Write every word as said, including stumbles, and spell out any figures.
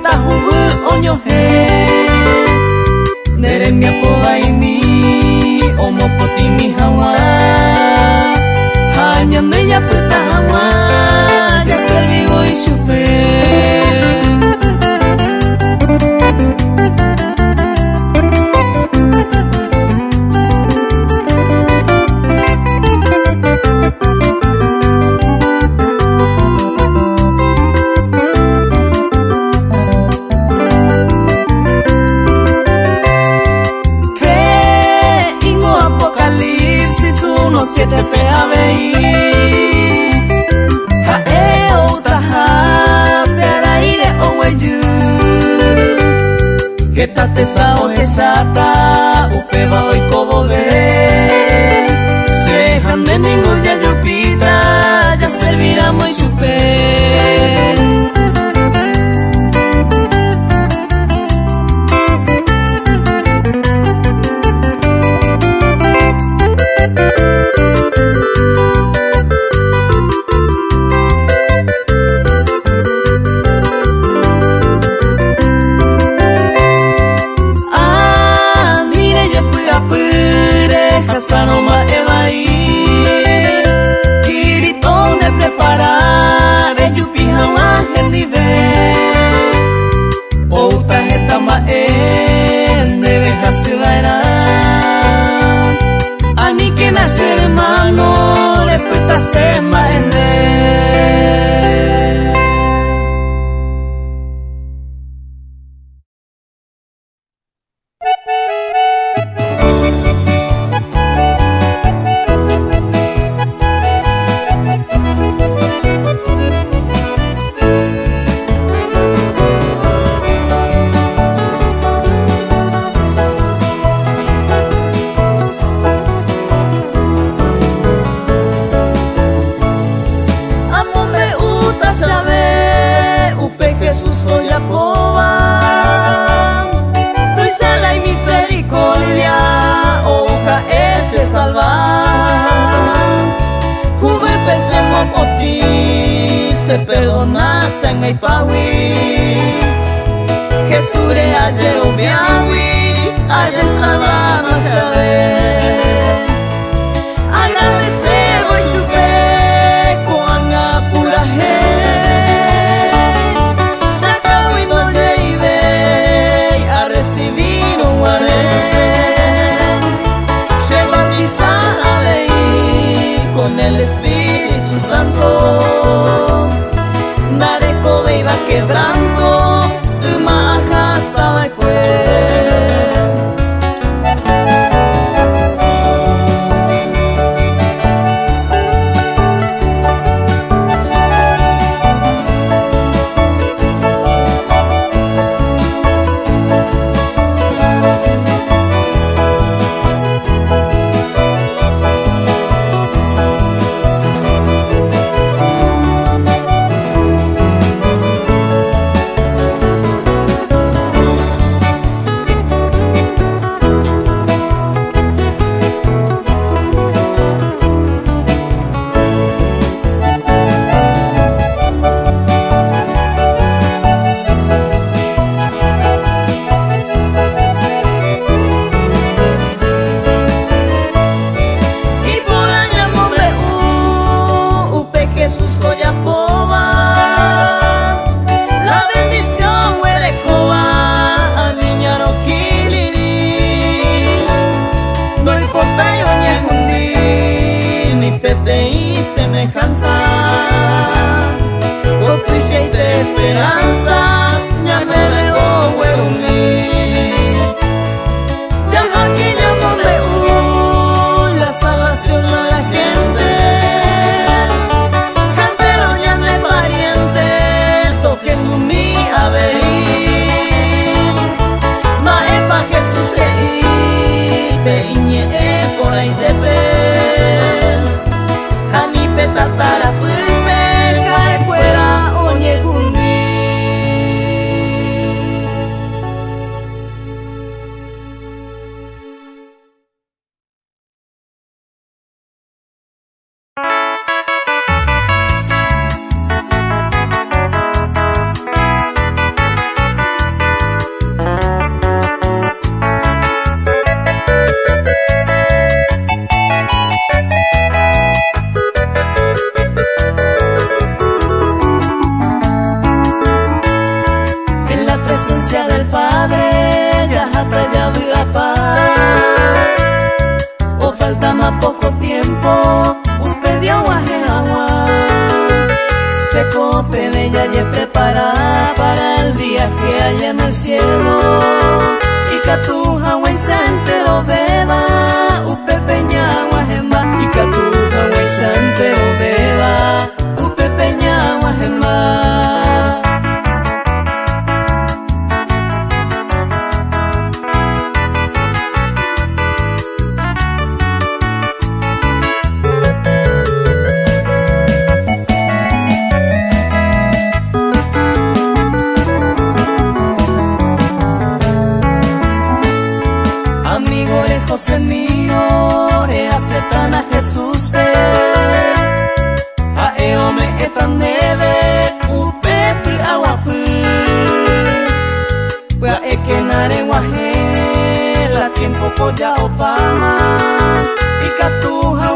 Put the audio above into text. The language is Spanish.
tahubu onyohe Neremia povaimi omopotimi hawa Hanya neya puta hawa Ya servivo y chupe Siete P A B I Hae o taha Peraire o weyu Getate sa o heshata Upeva o ikobobe Sehan de ningún ya yupita Ya servirá muy chupe Sanoma evai Kiritón de preparar De yupijama hendive Outa hetama en Debe hasivaera Ani que nace hermano Le puta sema ende Se perdona senga y pawi Jesús ayer o biawi Ayer estaba más a ver Agradece voy chupe Con apura he Saca no lleve A recibir un guaré Se bautiza a leer Con el Espíritu Santo quebranto, uma casa vai cuer. tiempo upe dio guaje agua. Te cope bella y preparada para el viaje allá en el cielo. Y que tu Hawái se entero beba, upe peña guajemba. Y que tu Hawái se entero beba, upe peña guajemba. José miro, e aceptan a Jesús ve. A eome etan debe, upepi aguapu. Pues a ekenare guaje, la tiempo polla opama. Y catuja